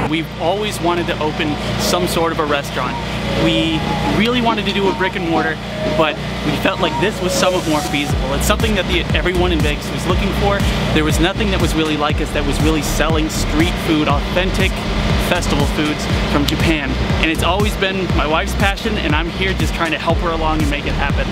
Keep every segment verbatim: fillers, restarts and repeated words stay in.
We've always wanted to open some sort of a restaurant. We really wanted to do a brick and mortar, but we felt like this was somewhat more feasible. It's something that the, everyone in Vegas was looking for. There was nothing that was really like us that was really selling street food, authentic festival foods from Japan. And it's always been my wife's passion, and I'm here just trying to help her along and make it happen.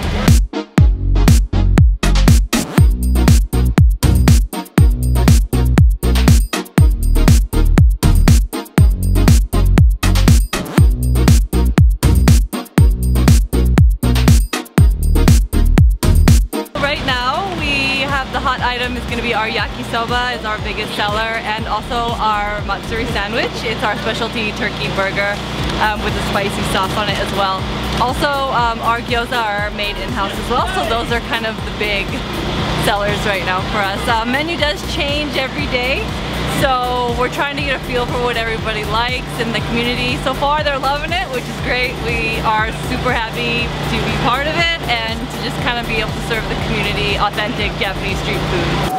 The hot item is going to be our yakisoba, is our biggest seller, and also our matsuri sandwich. It's our specialty turkey burger um, with a spicy sauce on it as well. Also, um, our gyoza are made in-house as well, so those are kind of the big sellers right now for us. Uh, menu does change every day, so we're trying to get a feel for what everybody likes in the community. So far they're loving it, which is great. We are super happy to be part of it and to just kind of be able to serve the community authentic Japanese street food.